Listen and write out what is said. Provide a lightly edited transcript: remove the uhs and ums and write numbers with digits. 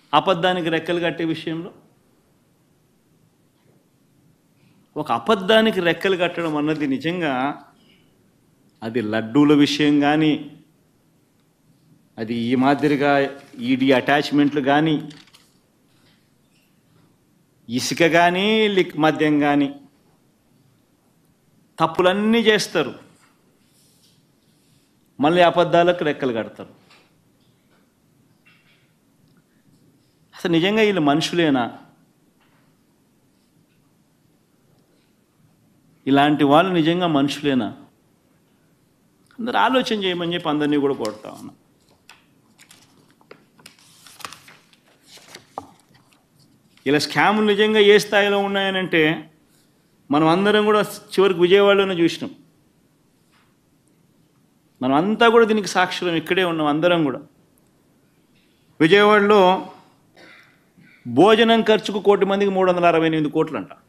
అబద్ధానికి రెక్కలు కట్టే విషయంలో. ఒక అబద్ధానికి రెక్కలు కట్టడం అన్నది నిజంగా అది లడ్డూల విషయం కానీ, అది ఈ మాదిరిగా ఈడీ అటాచ్మెంట్లు కానీ, ఇసుక కానీ, మద్యం కానీ, తప్పులన్నీ చేస్తారు, మళ్ళీ అబద్ధాలకు రెక్కలు కడతారు. అసలు నిజంగా వీళ్ళు మనుషులేనా? ఇలాంటి వాళ్ళు నిజంగా మనుషులేనా? అందరూ ఆలోచన చేయమని చెప్పి అందరినీ కూడా కోరుతా ఉన్నా. ఇలా స్కాములు నిజంగా ఏ స్థాయిలో ఉన్నాయనంటే మనం అందరం కూడా చివరికి విజయవాడలోనే చూసినాం. మనం అంతా కూడా దీనికి సాక్షులం, ఇక్కడే ఉన్నాం అందరం కూడా. విజయవాడలో భోజనం ఖర్చుకు 1 కోటి మందికి 368 కోట్లు అంట.